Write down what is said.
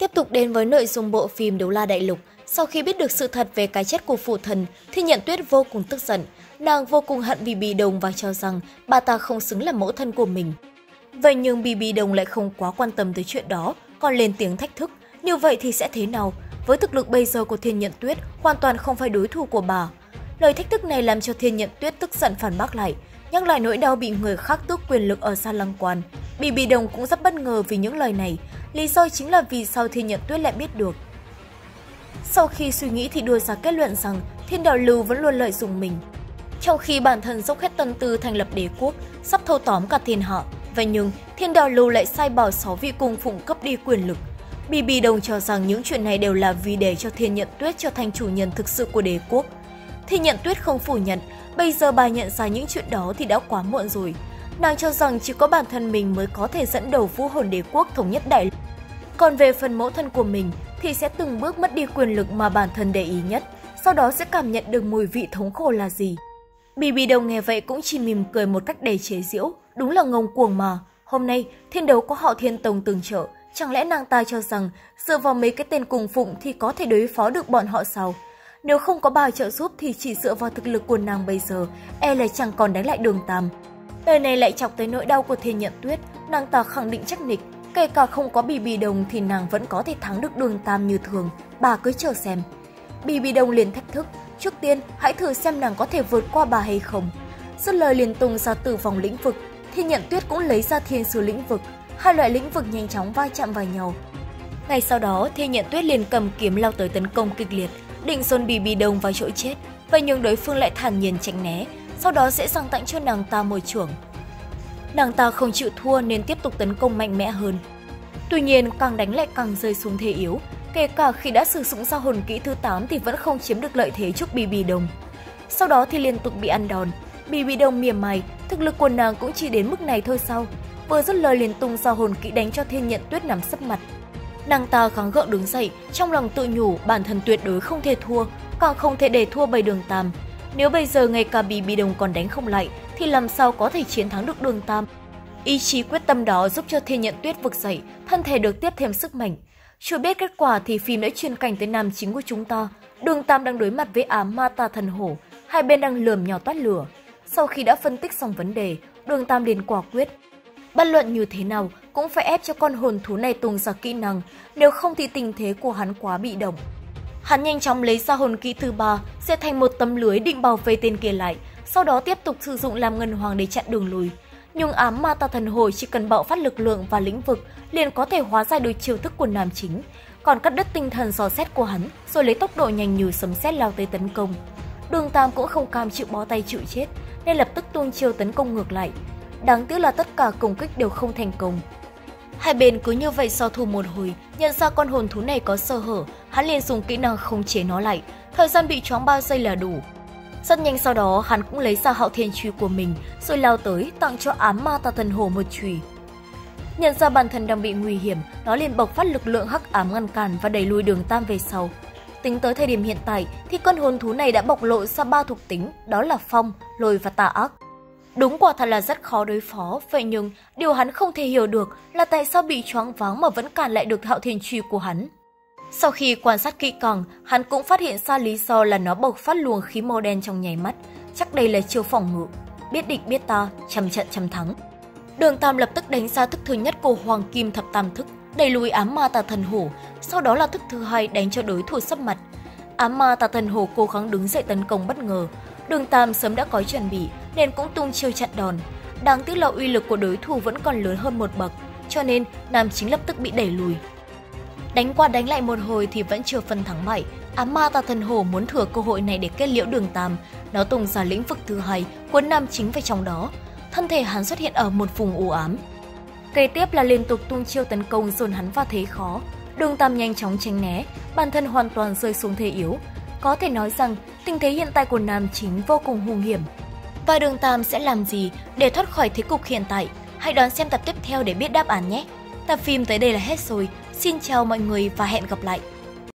Tiếp tục đến với nội dung bộ phim Đấu La Đại Lục. Sau khi biết được sự thật về cái chết của phụ thần, Thiên Nhận Tuyết vô cùng tức giận. Nàng vô cùng hận Bì Bì Đồng và cho rằng bà ta không xứng là mẫu thân của mình. Vậy nhưng Bì Bì Đồng lại không quá quan tâm tới chuyện đó, còn lên tiếng thách thức. Như vậy thì sẽ thế nào? Với thực lực bây giờ của Thiên Nhận Tuyết, hoàn toàn không phải đối thủ của bà. Lời thách thức này làm cho Thiên Nhận Tuyết tức giận phản bác lại, nhắc lại nỗi đau bị người khác tước quyền lực ở Sa Lăng Quan. Bì Bì Đồng cũng rất bất ngờ vì những lời này, lý do chính là vì sao Thiên Nhận Tuyết lại biết được. Sau khi suy nghĩ thì đưa ra kết luận rằng Thiên Đạo Lưu vẫn luôn lợi dụng mình. Trong khi bản thân dốc hết tâm tư thành lập đế quốc, sắp thâu tóm cả thiên hạ, vậy nhưng Thiên Đạo Lưu lại sai bảo 6 vị cung phụng cấp đi quyền lực. Bì Bì Đồng cho rằng những chuyện này đều là vì để cho Thiên Nhận Tuyết trở thành chủ nhân thực sự của đế quốc. Thiên Nhận Tuyết không phủ nhận, bây giờ bà nhận ra những chuyện đó thì đã quá muộn rồi. Nàng cho rằng chỉ có bản thân mình mới có thể dẫn đầu Vũ Hồn Đế quốc thống nhất đại lục. Còn về phần mẫu thân của mình thì sẽ từng bước mất đi quyền lực mà bản thân để ý nhất, sau đó sẽ cảm nhận được mùi vị thống khổ là gì. Bì Bì Đồng nghe vậy cũng chỉ mỉm cười một cách đầy chế giễu, đúng là ngông cuồng mà. Hôm nay thiên đấu có họ Thiên Tông tương trợ, chẳng lẽ nàng ta cho rằng dựa vào mấy cái tên cùng phụng thì có thể đối phó được bọn họ sao? Nếu không có bà trợ giúp thì chỉ dựa vào thực lực của nàng bây giờ, e là chẳng còn đánh lại Đường Tam. Đời này lại chọc tới nỗi đau của Thiên Nhận Tuyết, nàng ta khẳng định chắc nịch, kể cả không có Bì Bì Đồng thì nàng vẫn có thể thắng được Đường Tam như thường, bà cứ chờ xem. Bì Bì Đồng liền thách thức, trước tiên hãy thử xem nàng có thể vượt qua bà hay không. Dứt lời liền tung ra Tử Vong lĩnh vực, Thiên Nhận Tuyết cũng lấy ra Thiên Sư lĩnh vực, hai loại lĩnh vực nhanh chóng va chạm vào nhau. Ngay sau đó, Thiên Nhận Tuyết liền cầm kiếm lao tới tấn công kịch liệt, định dồn Bì Bì Đồng vào chỗ chết, vậy nhưng đối phương lại thản nhiên tránh né, sau đó sẽ dâng tặng cho nàng ta một chưởng. Nàng ta không chịu thua nên tiếp tục tấn công mạnh mẽ hơn. Tuy nhiên, càng đánh lại càng rơi xuống thế yếu, kể cả khi đã sử dụng ra hồn kỹ thứ 8 thì vẫn không chiếm được lợi thế trước Bì Bì Đồng. Sau đó thì liên tục bị ăn đòn, Bì Bì Đồng mỉa mai, thực lực của nàng cũng chỉ đến mức này thôi sao? Vừa dứt lời liền tung ra hồn kỹ đánh cho Thiên Nhận Tuyết nằm sấp mặt. Nàng ta gắng gượng đứng dậy, trong lòng tự nhủ bản thân tuyệt đối không thể thua, càng không thể để thua bầy Đường Tam. Nếu bây giờ ngay cả Bì Bì Đồng còn đánh không lại thì làm sao có thể chiến thắng được Đường Tam. Ý chí quyết tâm đó giúp cho Thiên Nhận Tuyết vực dậy, thân thể được tiếp thêm sức mạnh. Chưa biết kết quả thì phim đã chuyên cảnh tới nam chính của chúng ta. Đường Tam đang đối mặt với ám ma tà thần hổ, hai bên đang lườm nhau toát lửa. Sau khi đã phân tích xong vấn đề, Đường Tam liền quả quyết. Bất luận như thế nào cũng phải ép cho con hồn thú này tung ra kỹ năng, nếu không thì tình thế của hắn quá bị động. Hắn nhanh chóng lấy ra hồn kỹ thứ 3, sẽ thành một tấm lưới định bảo vệ tên kia lại, sau đó tiếp tục sử dụng làm ngân hoàng để chặn đường lùi. Nhưng ám ma tà thần hồi chỉ cần bạo phát lực lượng và lĩnh vực liền có thể hóa giải được chiêu thức của nam chính, còn cắt đứt tinh thần dò xét của hắn, rồi lấy tốc độ nhanh như sấm sét lao tới tấn công. Đường Tam cũng không cam chịu bó tay chịu chết, nên lập tức tuôn chiêu tấn công ngược lại. Đáng tiếc là tất cả công kích đều không thành công. Hai bên cứ như vậy so thủ một hồi, nhận ra con hồn thú này có sơ hở, hắn liền dùng kỹ năng khống chế nó lại, thời gian bị choáng 3 giây là đủ. Rất nhanh sau đó, hắn cũng lấy ra Hạo Thiên Chùy của mình, rồi lao tới tặng cho ám ma tà thần hổ một chùy. Nhận ra bản thân đang bị nguy hiểm, nó liền bộc phát lực lượng hắc ám ngăn cản và đẩy lùi Đường Tam về sau. Tính tới thời điểm hiện tại thì con hồn thú này đã bộc lộ ra 3 thuộc tính, đó là phong, lôi và tà ác. Đúng quả thật là rất khó đối phó, vậy nhưng điều hắn không thể hiểu được là tại sao bị choáng váng mà vẫn cản lại được Hạo Thiên Chùy của hắn. Sau khi quan sát kỹ càng, hắn cũng phát hiện ra lý do là nó bộc phát luồng khí màu đen trong nháy mắt, chắc đây là chiêu phòng ngự, biết địch biết ta, trăm trận trăm thắng. Đường Tam lập tức đánh ra thức thứ nhất của Hoàng Kim Thập Tam Thức, đẩy lùi ám ma tà thần hổ, sau đó là thức thứ hai đánh cho đối thủ sấp mặt. Ám ma tà thần hổ cố gắng đứng dậy tấn công bất ngờ, Đường Tam sớm đã có chuẩn bị nên cũng tung chiêu chặn đòn. Đáng tiếc là uy lực của đối thủ vẫn còn lớn hơn một bậc, cho nên nam chính lập tức bị đẩy lùi. Đánh qua đánh lại một hồi thì vẫn chưa phân thắng bại. Ám ma tà thần hổ muốn thừa cơ hội này để kết liễu Đường Tam, nó tung ra lĩnh vực thứ hai, cuốn nam chính vào trong đó. Thân thể hắn xuất hiện ở một vùng u ám. Kế tiếp là liên tục tung chiêu tấn công dồn hắn vào thế khó. Đường Tam nhanh chóng tránh né, bản thân hoàn toàn rơi xuống thế yếu. Có thể nói rằng tình thế hiện tại của nam chính vô cùng hung hiểm. Và Đường Tam sẽ làm gì để thoát khỏi thế cục hiện tại? Hãy đón xem tập tiếp theo để biết đáp án nhé. Tập phim tới đây là hết rồi. Xin chào mọi người và hẹn gặp lại.